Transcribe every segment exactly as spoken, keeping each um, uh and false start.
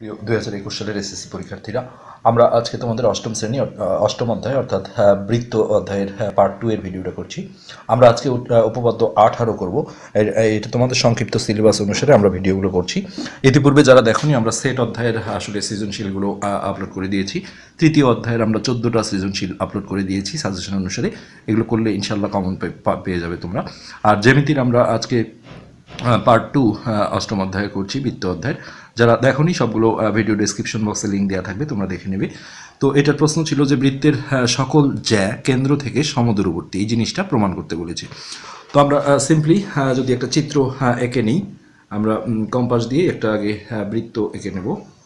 প্রিয় দুই হাজার একুশ সালের এসএসসি পরীক্ষার্থীরা, আমরা আজকে তোমাদের অষ্টম শ্রেণী অষ্টম অধ্যায় অর্থাৎ বৃত্ত অধ্যায়ের পার্ট টু এর ভিডিওটা করছি। আমরা আজকে উপপাদ্য আঠারো করব। এটা তোমাদের সংক্ষিপ্ত সিলেবাস অনুসারে আমরা ভিডিওগুলো করছি। ইতিপূর্বে যারা দেখোনি, আমরা সেট অধ্যায়ের আসলে সৃজনশীলগুলো আপলোড করে দিয়েছি। তৃতীয় অধ্যায়ের আমরা চোদ্দোটা সৃজনশীল আপলোড করে দিয়েছি সাজেশন অনুসারে। এগুলো করলে ইনশাল্লাহ কমন পেয়ে যাবে তোমরা। আর জ্যামিতির আমরা আজকে পার্ট টু অষ্টম অধ্যায় করছি, বৃত্ত অধ্যায়ের। যারা দেখোনি সবগুলো ভিডিও ডেসক্রিপশন বক্সে লিঙ্ক দেওয়া থাকবে, তোমরা দেখে নেবে। তো এটার প্রশ্ন ছিল যে বৃত্তের সকল জ্যা কেন্দ্র থেকে সমদূরবর্তী, এই জিনিসটা প্রমাণ করতে বলেছে। তো আমরা সিম্পলি যদি একটা চিত্র এঁকে নিই, আমরা কম্পাস দিয়ে একটা আগে বৃত্ত এঁকে নেব।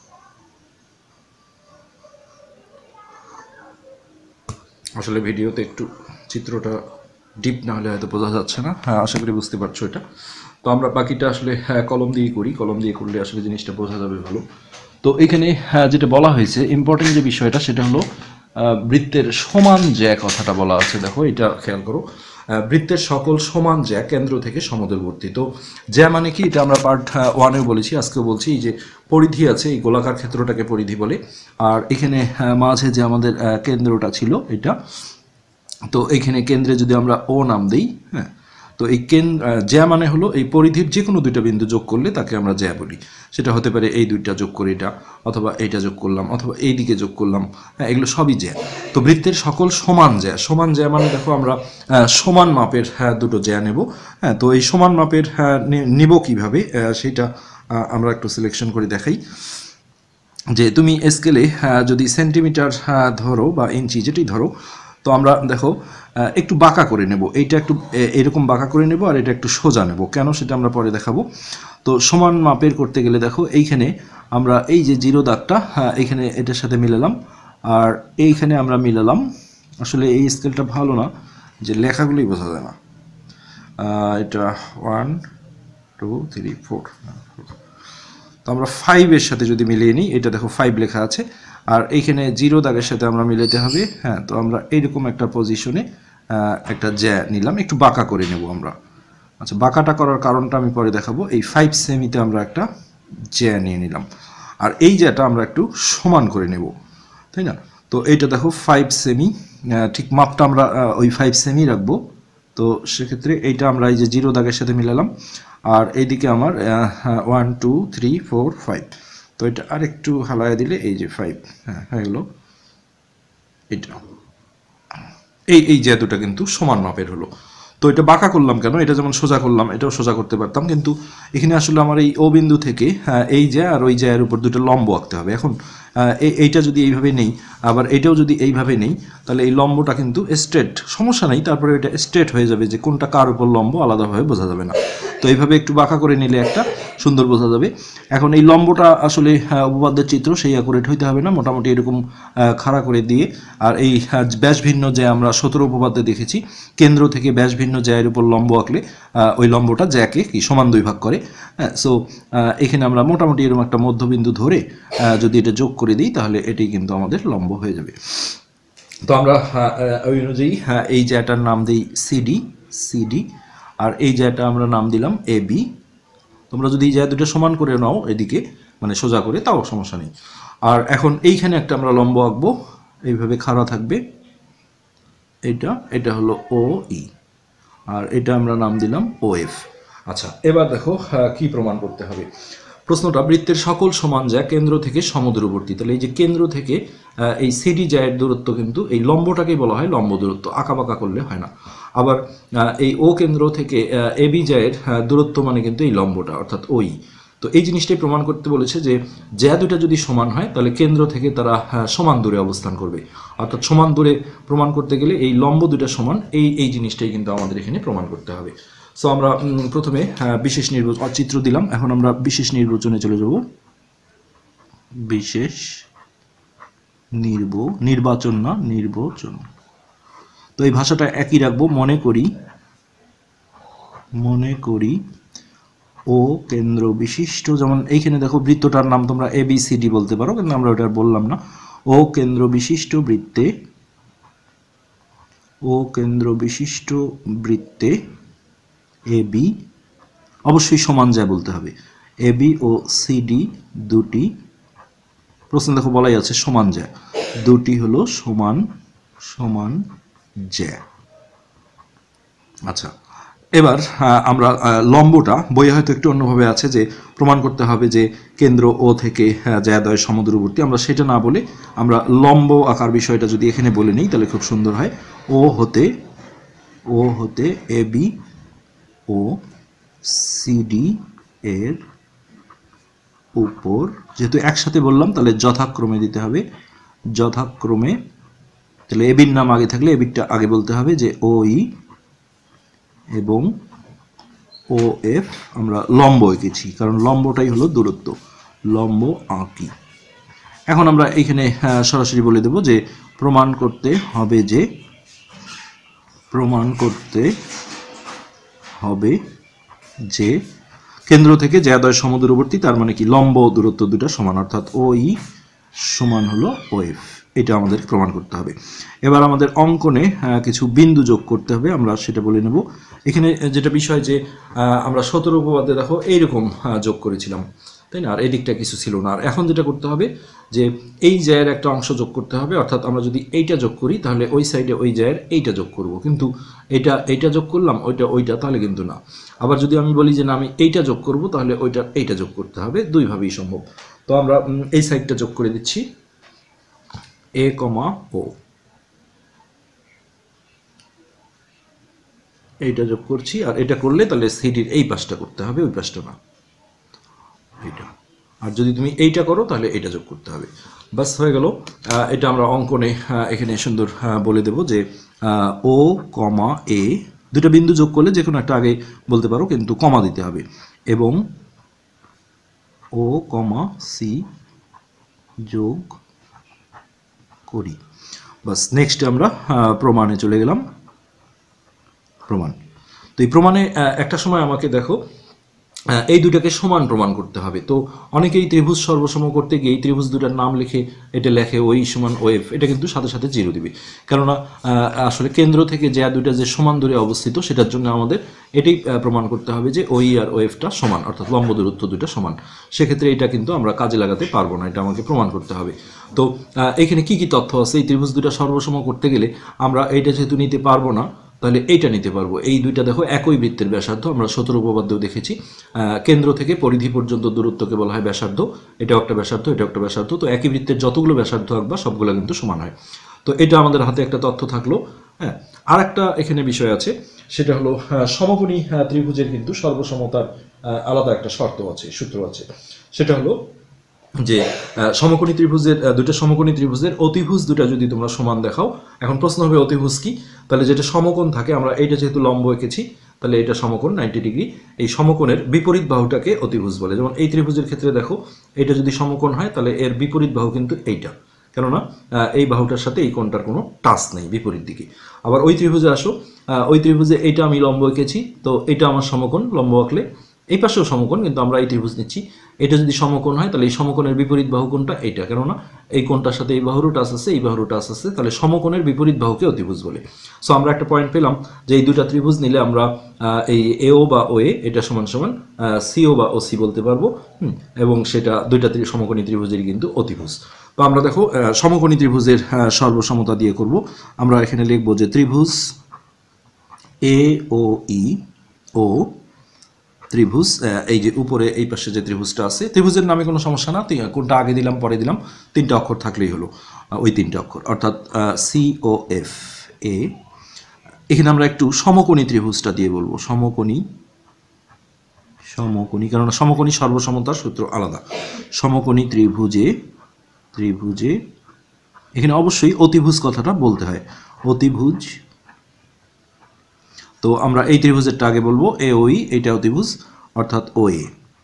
আসলে ভিডিওতে একটু চিত্রটা ডিপ না হলে হয়তো বোঝা যাচ্ছে না। হ্যাঁ, আশা করি বুঝতে পারছো এটা। তো আমরা বাকিটা আসলে হ্যাঁ কলম দিয়ে করি, কলম দিয়ে করলে আসলে জিনিসটা বোঝা যাবে ভালো। তো এখানে যেটা বলা হয়েছে ইম্পর্টেন্ট যে বিষয়টা, সেটা হলো বৃত্তের সমান জ্যা কথাটা বলা আছে। দেখো এটা খেয়াল করো, বৃত্তের সকল সমান জ্যা কেন্দ্র থেকে সমদূরবর্তী। তো জ্যা মানে কি, এটা আমরা পার্ট ওয়ানেও বলেছি, আজকেও বলছি। এই যে পরিধি আছে, এই গোলাকার ক্ষেত্রটাকে পরিধি বলে। আর এখানে মাঝে যে আমাদের কেন্দ্রটা ছিল এটা, তো এইখানে কেন্দ্রে যদি আমরা ও নাম দিই, হ্যাঁ, তো এই কেন্দ্র জ্যা মানে হলো এই পরিধির যে কোনো দুইটা বিন্দু যোগ করলে তাকে আমরা জ্যা বলি। সেটা হতে পারে এই দুইটা যোগ করে এটা, অথবা এইটা যোগ করলাম, অথবা এই দিকে যোগ করলাম, হ্যাঁ, এগুলো সবই জ্যা। তো বৃত্তের সকল সমান জ্যা, সমান জ্যা মানে দেখো আমরা সমান মাপের হ্যাঁ দুটো জ্যা নেব। হ্যাঁ, তো এই সমান মাপের হ্যাঁ নেব কীভাবে সেটা আমরা একটু সিলেকশন করে দেখাই। যে তুমি স্কেলে যদি সেন্টিমিটার ধরো বা ইঞ্চি যেটি ধরো, তো আমরা দেখো একটু বাঁকা করে নেব। এইটা একটু এরকম বাঁকা করে নেব, আর এটা একটু সোজা নেব। কেন সেটা আমরা পরে দেখাবো। তো সমান মাপের করতে গেলে দেখো এইখানে আমরা এই যে জিরো দাগটা, হ্যাঁ, এইখানে এটার সাথে মিলালাম, আর এইখানে আমরা মিলালাম। আসলে এই স্কেলটা ভালো না, যে লেখাগুলোই বোঝা যায় না। এটা ওয়ান টু থ্রি ফোর, তো আমরা ফাইভের সাথে যদি মিলিয়ে নিই, এটা দেখো ফাইভ লেখা আছে, আর এইখানে জিরো দাগের সাথে আমরা মিলাতে হবে। হ্যাঁ, তো আমরা এইরকম একটা পজিশনে একটা জ্যা নিলাম, একটু বাঁকা করে নেব আমরা। আচ্ছা, বাঁকাটা করার কারণটা আমি পরে দেখাবো। এই ফাইভ সেমিতে আমরা একটা জ্যা নিয়ে নিলাম, আর এই জ্যাটা আমরা একটু সমান করে নেব, তাই না? তো এইটা দেখো ফাইভ সেমি, ঠিক মাপটা আমরা ওই ফাইভ সেমি রাখবো। তো সেক্ষেত্রে এইটা আমরা এই যে জিরো দাগের সাথে মিলালাম, আর এইদিকে আমার one two three four five. তো এটা আর একটু হালায় দিলে এই যে ফাইভ, হ্যাঁ হয়ে গেল। এটা এই এই যে দুটা কিন্তু সমান মাপের হলো। তো এটা বাঁকা করলাম কেন? এটা যেমন সোজা করলাম, এটাও সোজা করতে পারতাম, কিন্তু এখানে আসলে আমার এই ও বিন্দু থেকে এই জ্যা আর ওই জ্যায়ের উপর দুটো লম্ব আঁকতে হবে। এখন এইটা যদি এইভাবে নেই, আবার এইটাও যদি এইভাবে নেই, তাহলে এই লম্বটা কিন্তু স্ট্রেট, সমস্যা নেই, তারপরে এটা স্ট্রেট হয়ে যাবে, যে কোনটা কার উপর লম্ব আলাদাভাবে বোঝা যাবে না। তো এইভাবে একটু বাঁকা করে নিলে একটা সুন্দর বোঝা যাবে। এখন এই লম্বটা আসলে উপপাদ্যের চিত্র, সেই অ্যাকুরেট হইতে হবে না, মোটামুটি এরকম খাড়া করে দিয়ে, আর এই ব্যাস ভিন্ন যে আমরা সতেরো উপপাদ্যে দেখেছি, কেন্দ্র থেকে ব্যাস ভিন্ন জ্যায়ের উপর লম্ব আঁকলে ওই লম্বটা জ্যাকে কি সমান দুই ভাগ করে। হ্যাঁ, সো এখানে আমরা মোটামুটি এরকম একটা মধ্যবিন্দু ধরে যদি এটা যোগ করে দিই, তাহলে এটাই কিন্তু আমাদের লম্ব হয়ে যাবে। তো আমরা ওই অনুযায়ী এই জ্যাটার নাম দিই সিডি, সিডি, আর এই জ্যাটা আমরা নাম দিলাম এ বি। তোমরা যদি এই জ্যা দুটো সমান করে নাও এদিকে, মানে সোজা করে, তাও সমস্যা নেই। আর এখন এইখানে একটা আমরা লম্ব আঁকবো, এইভাবে খাড়া থাকবে। এটা এটা হলো ও ই, আর এটা আমরা নাম দিলাম ও এফ। আচ্ছা, এবার দেখো কি প্রমাণ করতে হবে। প্রশ্নটা, বৃত্তের সকল সমান জ্যা কেন্দ্র থেকে সমদূরবর্তী। তাহলে এই যে কেন্দ্র থেকে এই সিডি জ্যায়ের দূরত্ব, কিন্তু এই লম্বটাকেই বলা হয় লম্ব দূরত্ব, আঁকা বাঁকা করলে হয় না। আবার এই ও কেন্দ্র থেকে এবি জ্যায়ের দূরত্ব মানে কিন্তু এই লম্বটা, অর্থাৎ ওই। তো এই জিনিসটাই প্রমাণ করতে বলেছে যে জ্যা দুটা যদি সমান হয়, তাহলে কেন্দ্র থেকে তারা সমান দূরে অবস্থান করবে। অর্থাৎ সমান দূরে প্রমাণ করতে গেলে এই লম্ব দুটা সমান, এই এই জিনিসটাই কিন্তু আমাদের এখানে প্রমাণ করতে হবে। সো আমরা প্রথমে বিশেষ নির্বাচন চিত্র দিলাম, এখন আমরা বিশেষ নির্বাচনে চলে যাব। বিশেষ নির্ব নির্বাচন না নির্বাচন। তো এই ভাষাটা একই রাখবো। মনে করি মনে করি ও কেন্দ্র বিশিষ্ট, যেমন এইখানে দেখো বৃত্তটার নাম তোমরা এ বি সি ডি বলতে পারো, কিন্তু আমরা ওটা বললাম না। ও কেন্দ্র বিশিষ্ট বৃত্তে, ও কেন্দ্র বিশিষ্ট বৃত্তে এ বি, অবশ্যই সমান জ্যা বলতে হবে। এ বি ও সিডি দুটি প্রশ্ন দেখো বলাই আছে সমান জ্যা, দুটি হলো সমান সমান জ্যা। আচ্ছা, এবার আমরা লম্বটা বইয়ে হয়তো একটু অন্যভাবে আছে যে প্রমাণ করতে হবে যে কেন্দ্র ও থেকে জ্যাদ্বয় সমদূরবর্তী। আমরা সেটা না বলে আমরা লম্ব আকার বিষয়টা যদি এখানে বলে নিই তাহলে খুব সুন্দর হয়। ও হতে ও হতে এ বি ও সিডি এর উপর, যেহেতু একসাথে বললাম তাহলে যথাক্রমে দিতে হবে, যথাক্রমে। তাহলে এবির নাম আগে থাকলে এবিরটা আগে বলতে হবে যে ও ই এবং ও এফ আমরা লম্ব এঁকেছি, কারণ লম্বটাই হলো দূরত্ব, লম্ব আঁকি। এখন আমরা এইখানে সরাসরি বলে দেব যে প্রমাণ করতে হবে যে প্রমাণ করতে হবে যে কেন্দ্র থেকে জ্যাদ্বয় সমদূরবর্তী, তার মানে কি লম্ব দূরত্ব দুটা সমান, অর্থাৎ ও ই সমান হলো ও এফ। এটা আমাদের প্রমাণ করতে হবে। এবার আমাদের অঙ্কনে কিছু বিন্দু যোগ করতে হবে, আমরা সেটা বলে নেব। এখানে যেটা বিষয় যে আমরা সতেরো উপপাদ্যে দেখো এইরকম যোগ করেছিলাম, তাই না? আর এদিকটা কিছু ছিল না। আর এখন যেটা করতে হবে যে এই জায়ের একটা অংশ যোগ করতে হবে, অর্থাৎ আমরা যদি এইটা যোগ করি তাহলে ওই সাইডে ওই জায়ের এইটা যোগ করব, কিন্তু এটা এইটা যোগ করলাম ওইটা ওইটা তাহলে কিন্তু না। আবার যদি আমি বলি যে না আমি এইটা যোগ করব তাহলে ওইটা এইটা যোগ করতে হবে, দুইভাবেই সম্ভব। তো আমরা এই সাইডটা যোগ করে দিচ্ছি, এ কমা ও, এইটা যোগ করছি। আর এটা করলে তাহলে সিডির এই পাশটা করতে হবে, ওই পাশটা না, এইটা। আর যদি তুমি এইটা করো তাহলে এইটা যোগ করতে হবে, বাস হয়ে গেল। এটা আমরা অঙ্কনে এখানে সুন্দর বলে দেব যে ও কমা এ দুটা বিন্দু যোগ করলে যে কোনো একটা আগে বলতে পারো, কিন্তু কমা দিতে হবে, এবং ও কমা সি যোগ করি, বাস। নেক্সট আমরা প্রমাণে চলে গেলাম। প্রমাণ, তো এই প্রমাণে একটা সময় আমাকে দেখো এই দুটাকে সমান প্রমাণ করতে হবে। তো অনেকেই ত্রিভুজ সর্বসম করতে গিয়ে এই ত্রিভুজ দুটার নাম লিখে এটা লেখে ওই সমান ওয়েভ, এটা কিন্তু সাথে সাথে জিরো দিবে, কেননা আসলে কেন্দ্র থেকে যে দুইটা যে সমান দূরে অবস্থিত সেটার জন্য আমাদের এটাই প্রমাণ করতে হবে যে ওই আর ওয়েভটা সমান, অর্থাৎ লম্ব দূরত্ব দুটা সমান। সেক্ষেত্রে এটা কিন্তু আমরা কাজে লাগাতে পারবো না, এটা আমাকে প্রমাণ করতে হবে। তো এখানে কি কি তথ্য আছে? এই ত্রিভুজ দুটা সর্বসম করতে গেলে আমরা এইটা যেহেতু নিতে পারবো না, তাহলে এইটা নিতে পারবো। এই দুইটা দেখো একই বৃত্তের ব্যাসার্ধ, আমরা সতেরো উপপাদ্যেও দেখেছি। কেন্দ্র থেকে পরিধি পর্যন্ত দূরত্বকে বলা হয় ব্যাসার্ধ, এটাও একটা ব্যাসার্ধ, এটা একটা ব্যাসার্ধ। তো একই বৃত্তের যতগুলো ব্যাসার্ধ আঁকবা সবগুলো কিন্তু সমান হয়। তো এটা আমাদের হাতে একটা তথ্য থাকলো। হ্যাঁ, আর একটা এখানে বিষয় আছে, সেটা হলো সমকোণী ত্রিভুজের কিন্তু সর্বসমতার আলাদা একটা শর্ত আছে, সূত্র আছে। সেটা হলো যে সমকোণী ত্রিভুজের দুটো সমকোণী ত্রিভুজের অতিভুজ দুটা যদি তোমরা সমান দেখাও, এখন প্রশ্ন হবে অতিভুজ কি? তাহলে যেটা সমকোণ থাকে, আমরা এইটা যেহেতু লম্ব এঁকেছি তাহলে এটা সমকোণ নাইনটি ডিগ্রি, এই সমকোণের বিপরীত বাহুটাকে অতিভুজ বলে। যেমন এই ত্রিভুজের ক্ষেত্রে দেখো এটা যদি সমকোণ হয় তাহলে এর বিপরীত বাহু কিন্তু এইটা, কেননা এই বাহুটার সাথে এই কোণটার কোনো টাচ নেই বিপরীত দিকে। আবার ওই ত্রিভুজে আসো, ওই ত্রিভুজে এইটা আমি লম্ব এঁকেছি, তো এটা আমার সমকোণ, লম্ব আঁকলে এই পাশেও সমকোণ, কিন্তু আমরা এই ত্রিভুজ নিচ্ছি। এটা যদি সমকোণ হয় তাহলে এই সমকোণের বিপরীত বাহু কোণটা এইটা, কেননা এই কোণটার সাথে এই বাহুরও টাচ আছে, এই বাহুরও টাচ আছে, তাহলে সমকোণের বিপরীত বাহুকে অতিভুজ বলে। সো আমরা একটা পয়েন্ট পেলাম যে এই দুটা ত্রিভুজ নিলে আমরা এই এও বা ও এ এটা সমান সমান সিও বা ও সি বলতে পারবো, এবং সেটা দুইটা সমকোণী ত্রিভুজেরই কিন্তু অতিভুজ। তো আমরা দেখো সমকোণী ত্রিভুজের সর্বসমতা দিয়ে করব। আমরা এখানে লিখব যে ত্রিভুজ এ ও ই ও ত্রিভুজ, এই যে উপরে এই পাশে যে ত্রিভুজটা আছে, ত্রিভুজের নামে কোনো সমস্যা না, কোনটা আগে দিলাম পরে দিলাম, তিনটা অক্ষর থাকলেই হলো, ওই তিনটা অক্ষর, অর্থাৎ সি ও এফ এ। এখানে আমরা একটু সমকোণী ত্রিভুজটা দিয়ে বলবো, সমকোণী সমকোণী কারণ সমকোণী সর্বসমতার সূত্র আলাদা। সমকোণী ত্রিভুজে ত্রিভুজে এখানে অবশ্যই অতিভুজ কথাটা বলতে হয়, অতিভুজ। তো আমরা এই ত্রিভুজেরটা আগে বলবো এ ওই, এইটা অতিভুজ অর্থাৎ ও এ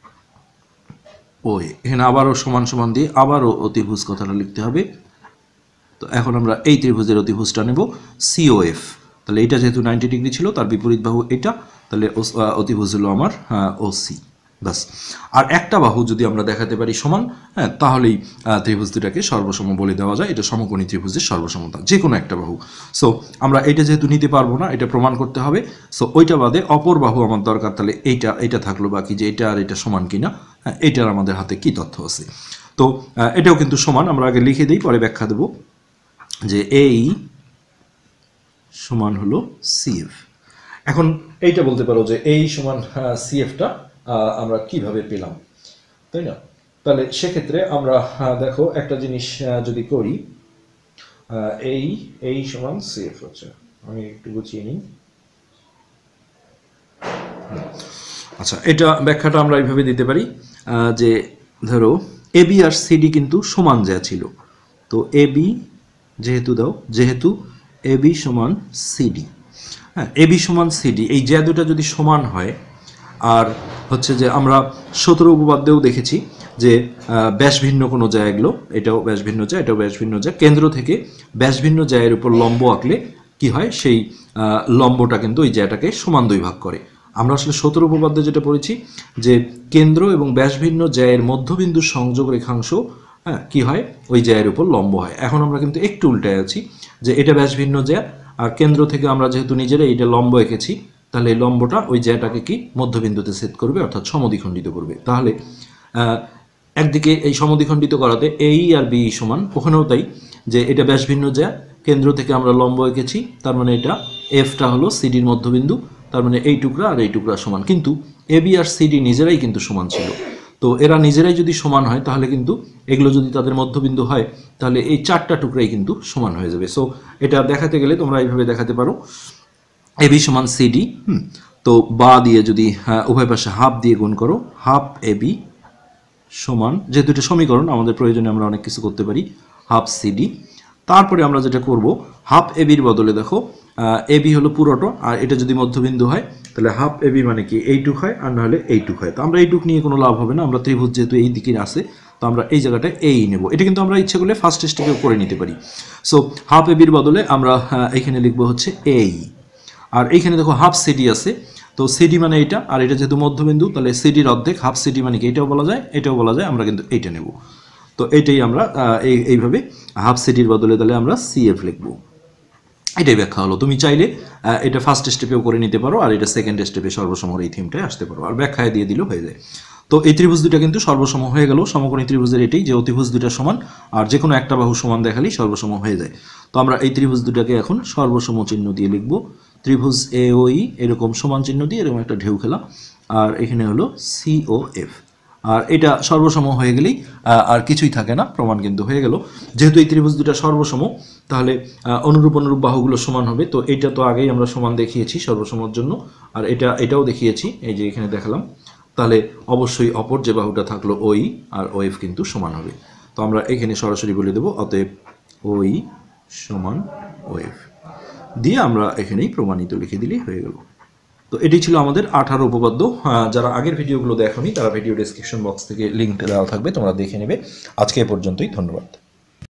ও এ। এখানে আবারও সমান সমান দিয়ে আবারও অতিভুজ কথাটা লিখতে হবে। তো এখন আমরা এই ত্রিভুজের অতিভুজটা নেব সিওএফ, তাহলে এটা যেহেতু নাইনটি ডিগ্রি ছিল তার বিপরীত বাহু এটা, তাহলে অতিভুজ হলো আমার ও সি, বাস। আর একটা বাহু যদি আমরা দেখাতে পারি সমান, হ্যাঁ, তাহলেই ত্রিভুজ দুটাকে সর্বসম বলে দেওয়া যায়। এটা সমকোণী ত্রিভুজের সর্বসমতা, যে কোনো একটা বাহু। সো আমরা এটা যেহেতু নিতে পারবো না, এটা প্রমাণ করতে হবে। সো ওইটা বাদে অপর বাহু আমার দরকার, তাহলে এইটা এইটা থাকলো বাকি, যে এটা আর এটা সমান কিনা, হ্যাঁ, এটার আমাদের হাতে কি তথ্য আছে। তো এটাও কিন্তু সমান, আমরা আগে লিখে দিই পরে ব্যাখ্যা দেব যে এই সমান হলো সিএফ। এখন এইটা বলতে পারো যে এই সমান সিএফটা আমরা কিভাবে পেলাম, তাই না? তাহলে সেক্ষেত্রে আমরা দেখো একটা জিনিস যদি করি, এই এই সমান সিএফ হচ্ছে, আমি একটু গুছিয়ে নিই। আচ্ছা, এটা ব্যাখ্যাটা আমরা এইভাবে দিতে পারি যে ধরো এবি আর সিডি কিন্তু সমান যা ছিল, তো এবি যেহেতু দাও যেহেতু এবি সমান সিডি, হ্যাঁ এবি সমান সিডি, এই জ্যা দুটা যদি সমান হয়, আর হচ্ছে যে আমরা সতেরো উপপাদ্যেও দেখেছি যে ব্যাস ভিন্ন কোনো জ্যা এগুলো, এটাও ব্যাস ভিন্ন জ্যা, এটাও ব্যাস ভিন্ন জ্যা, কেন্দ্র থেকে ব্যাস ভিন্ন জ্যায়ের উপর লম্ব আঁকলে কি হয়, সেই লম্বটা কিন্তু ওই জ্যাটাকে সমান দুই ভাগ করে। আমরা আসলে সতেরো উপপাদ্যে যেটা পড়েছি যে কেন্দ্র এবং ব্যাস ভিন্ন জ্যায়ের মধ্যবিন্দু সংযোগ রেখাংশ হ্যাঁ কি হয়, ওই জ্যায়ের উপর লম্ব হয়। এখন আমরা কিন্তু একটু উল্টায় আছি যে এটা ব্যাস ভিন্ন জ্যা, আর কেন্দ্র থেকে আমরা যেহেতু নিজেরা এইটা লম্ব এঁকেছি, তাহলে এই লম্বটা ওই জ্যাটাকে কি মধ্যবিন্দুতে ছেদ করবে, অর্থাৎ সমদ্বিখণ্ডিত করবে। তাহলে একদিকে এই সমদ্বিখণ্ডিত করাতে এই আর বি সমান, ওখানেও তাই যে এটা ব্যাস ভিন্ন জ্যা, কেন্দ্র থেকে আমরা লম্ব এঁকেছি, তার মানে এটা এফটা হলো সিডির মধ্যবিন্দু, তার মানে এই টুকরা আর এই টুকরা সমান। কিন্তু এবি আর সিডি নিজেরাই কিন্তু সমান ছিল, তো এরা নিজেরাই যদি সমান হয় তাহলে কিন্তু এগুলো যদি তাদের মধ্যবিন্দু হয় তাহলে এই চারটা টুকরাই কিন্তু সমান হয়ে যাবে। সো এটা দেখাতে গেলে তোমরা এইভাবে দেখাতে পারো, এবি সমান সিডি, হুম তো বা দিয়ে যদি উভয় পাশে হাফ দিয়ে গুণ করো, হাফ এবি সমান, যেহেতু এটা সমীকরণ আমাদের প্রয়োজনে আমরা অনেক কিছু করতে পারি, হাফ সিডি। তারপরে আমরা যেটা করব, হাফ এবির বদলে দেখো এবি হলো পুরোটো, আর এটা যদি মধ্যবিন্দু হয় তাহলে হাফ এবি মানে কি এইটুক হয়, আর নাহলে এইটুক হয়। তো আমরা এইটুক নিয়ে কোনো লাভ হবে না, আমরা ত্রিভুজ যেহেতু এই দিকে আসে, তো আমরা এই জায়গাটায় এই নেব। এটা কিন্তু আমরা ইচ্ছে করলে ফার্স্ট স্টেপেও করে নিতে পারি। সো হাফ এবির বদলে আমরা এখানে লিখবো হচ্ছে এই, আর এইখানে দেখো হাফ সিডি আছে, তো সিডি মানে এইটা, আর এটা যেহেতু মধ্যবিন্দু তাহলে সিডির অর্ধেক, হাফ সিডি মানে কি এটাও বলা যায় এটাও বলা যায়, আমরা কিন্তু এইটা নেব। তো এইটাই আমরা এই এইভাবে হাফ সিডির বদলে তাহলে আমরা সিএফ লিখব, এটাই ব্যাখ্যা হলো। তুমি চাইলে এটা ফার্স্ট স্টেপেও করে নিতে পারো, আর এটা সেকেন্ড স্টেপে সর্বসমর এই থিমটায় আসতে পারো, আর ব্যাখ্যায় দিয়ে দিলেও হয়ে যায়। তো এই ত্রিভুজ দুটা কিন্তু সর্বসম হয়ে গেল। সমকোণী ত্রিভুজের এটাই যে অতিভুজ দুটা সমান, আর যে কোনো একটা বাহু সমান দেখালেই সর্বসম হয়ে যায়। তো আমরা এই ত্রিভুজ দুটাকে এখন সর্বসম চিহ্ন দিয়ে লিখব, ত্রিভুজ এ ও ই এরকম সমান চিহ্ন দিয়ে এরকম একটা ঢেউ খেলা, আর এখানে হলো সি ও এফ, আর এটা সর্বসম হয়ে গেলেই আর কিছুই থাকে না, প্রমাণ কিন্তু হয়ে গেল। যেহেতু এই ত্রিভুজ দুটা সর্বসম তাহলে অনুরূপ অনুরূপ বাহুগুলো সমান হবে। তো এটা তো আগেই আমরা সমান দেখিয়েছি সর্বসমর জন্য, আর এটা এটাও দেখিয়েছি, এই যে এখানে দেখালাম। তাহলে অবশ্যই অপর যে বাহুটা থাকলো ওই আর ও এফ কিন্তু সমান হবে। তো আমরা এখানে সরাসরি বলে দেবো অতএব ওই সমান ও এফ দিয়ে আমরা এখানেই প্রমাণিত লিখে দিলেই হয়ে গেল। তো এটি ছিল আমাদের আঠারো উপপাদ্য। যারা আগের ভিডিওগুলো দেখোনি তারা ভিডিও ডেসক্রিপশন বক্স থেকে লিঙ্ক দেওয়া থাকবে, তোমরা দেখে নেবে। আজকে এ পর্যন্তই, ধন্যবাদ।